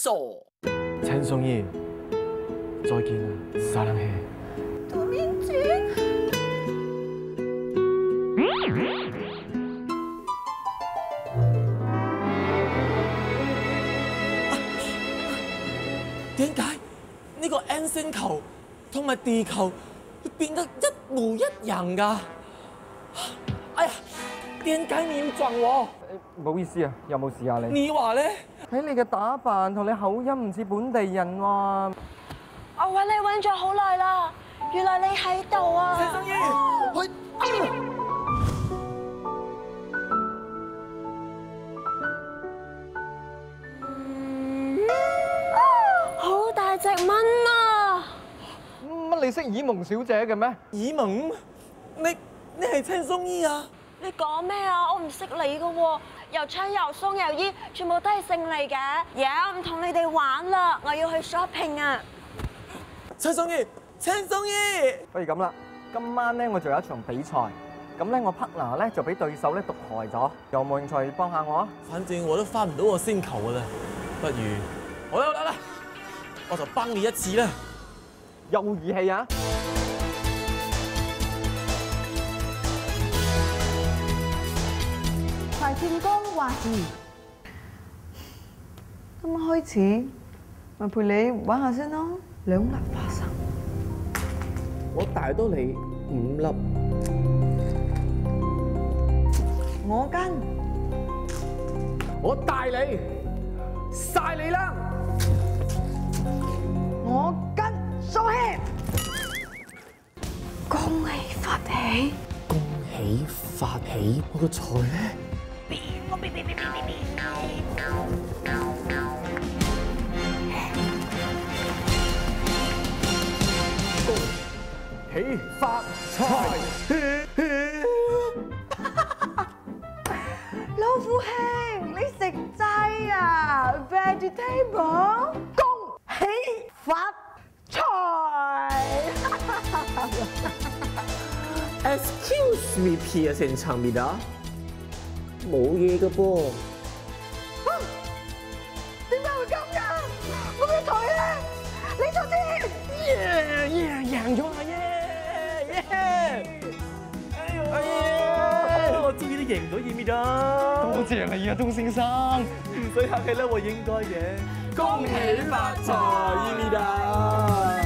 傻。 陳松義，再見啦，沙冷氣。 杜面子。 點解呢個 N 星球同埋地球會變得一模一樣㗎？哎呀，點解你唔撞我？ 唔好意思啊，有冇試下你？ 你話咧？ 睇你嘅打扮同你口音唔似本地人喎。 我揾你揾咗好耐啦，原來你喺度啊！ 陳松義， 好大隻蚊啊！ 乜你識爾蒙小姐嘅咩？ 爾蒙，你係陳松義啊？ 你講咩啊？我唔識你噶喎，又槍又鬆又衣，全部都係姓嚟嘅。我唔同你哋玩啦，我要去 shopping 啊！ 陳松義，陳松義， 不如咁啦，今晚咧我仲有一場比賽，咁咧我 partner 咧就俾對手咧毒害咗，有冇興趣幫下我啊？ 反正我都翻唔到個星球噶啦，不如好啦，我就幫你一次啦。 有義氣啊！ 柴建剛話事，今晚開始，咪陪你玩下先咯。2粒花生， 我大多你5粒， 我跟， 我大你，晒你啦！ 我跟，蘇希，恭喜發喜， 恭喜發喜，我個財咧。 喜發財！ 老虎兄，你食齋啊 ？Vegetable， 恭喜發財！ Excuse me, Pierre，冇嘢嘅噃。 點解會咁㗎？我嘅台咧，你做先。 贏咗啦！我終於都贏到爾米啦！ 多謝你啊，鐘先生。 唔使客氣啦，我應該嘅。恭喜發財，爾米達！